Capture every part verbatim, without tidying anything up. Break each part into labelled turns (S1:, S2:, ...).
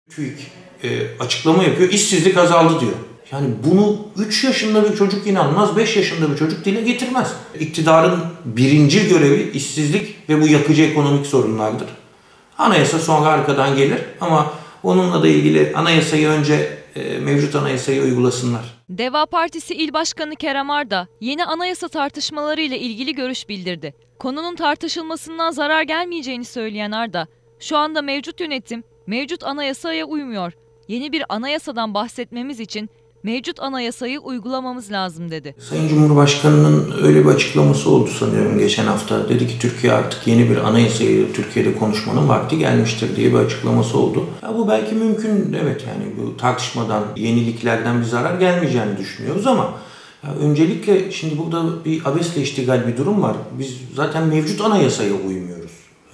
S1: TÜİK e, açıklama yapıyor, işsizlik azaldı diyor. Yani bunu üç yaşında bir çocuk inanmaz, beş yaşında bir çocuk dile getirmez. İktidarın birinci görevi işsizlik ve bu yakıcı ekonomik sorunlardır. Anayasa sonra arkadan gelir ama onunla da ilgili anayasayı önce e, mevcut anayasayı uygulasınlar.
S2: Deva Partisi İl Başkanı Kerem Arda, yeni anayasa tartışmaları ile ilgili görüş bildirdi. Konunun tartışılmasından zarar gelmeyeceğini söyleyen Arda, şu anda mevcut yönetim, mevcut anayasaya uymuyor. Yeni bir anayasadan bahsetmemiz için mevcut anayasayı uygulamamız lazım dedi.
S1: Sayın Cumhurbaşkanı'nın öyle bir açıklaması oldu sanıyorum geçen hafta. Dedi ki Türkiye artık yeni bir anayasayı Türkiye'de konuşmanın vakti gelmiştir diye bir açıklaması oldu. Ya bu belki mümkün, evet, yani bu tartışmadan, yeniliklerden bir zarar gelmeyeceğini düşünüyoruz ama ya öncelikle şimdi burada bir abesle iştigal bir durum var. Biz zaten mevcut anayasaya uymuyoruz.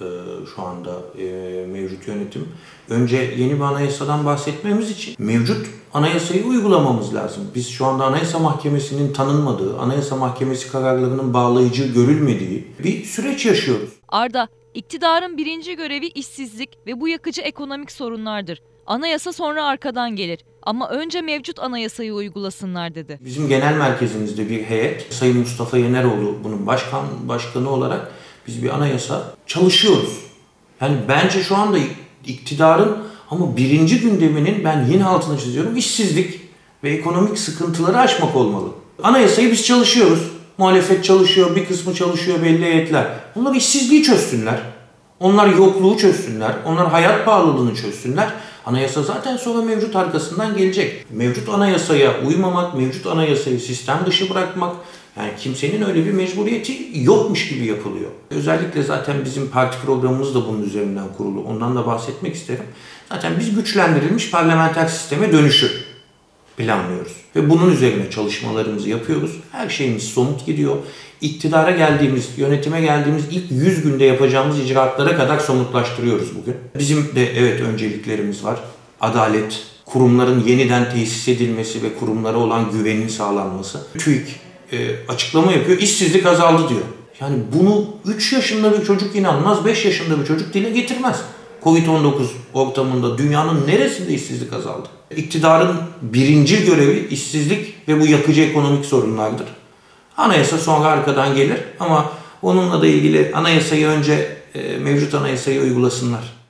S1: Şu anda e, mevcut yönetim. Önce yeni bir anayasadan bahsetmemiz için mevcut anayasayı uygulamamız lazım. Biz şu anda Anayasa Mahkemesi'nin tanınmadığı, Anayasa Mahkemesi kararlarının bağlayıcı görülmediği bir süreç yaşıyoruz.
S2: Arda, iktidarın birinci görevi işsizlik ve bu yakıcı ekonomik sorunlardır. Anayasa sonra arkadan gelir. Ama önce mevcut anayasayı uygulasınlar dedi.
S1: Bizim genel merkezimizde bir heyet, Sayın Mustafa Yeneroğlu bunun başkan başkanı olarak biz bir anayasa çalışıyoruz. Yani bence şu anda iktidarın ama birinci gündeminin, ben yine altını çiziyorum, işsizlik ve ekonomik sıkıntıları aşmak olmalı. Anayasayı biz çalışıyoruz. Muhalefet çalışıyor, bir kısmı çalışıyor, belli heyetler. Bunlar işsizliği çözsünler. Onlar yokluğu çözsünler. Onlar hayat pahalılığını çözsünler. Anayasa zaten sonra mevcut arkasından gelecek. Mevcut anayasaya uymamak, mevcut anayasayı sistem dışı bırakmak, yani kimsenin öyle bir mecburiyeti yokmuş gibi yapılıyor. Özellikle zaten bizim parti programımız da bunun üzerinden kurulu. Ondan da bahsetmek isterim. Zaten biz güçlendirilmiş parlamenter sisteme dönüşü planlıyoruz. Ve bunun üzerine çalışmalarımızı yapıyoruz. Her şeyimiz somut gidiyor. İktidara geldiğimiz, yönetime geldiğimiz ilk yüz günde yapacağımız icraatlara kadar somutlaştırıyoruz bugün. Bizim de evet önceliklerimiz var. Adalet, kurumların yeniden tesis edilmesi ve kurumlara olan güvenin sağlanması. TÜİK e, açıklama yapıyor, işsizlik azaldı diyor. Yani bunu üç yaşında bir çocuk inanmaz, beş yaşında bir çocuk dile getirmez. kovid on dokuz ortamında dünyanın neresinde işsizlik azaldı? İktidarın birinci görevi işsizlik ve bu yakıcı ekonomik sorunlardır. Anayasa sonra arkadan gelir ama onunla da ilgili anayasayı önce e, mevcut anayasayı uygulasınlar.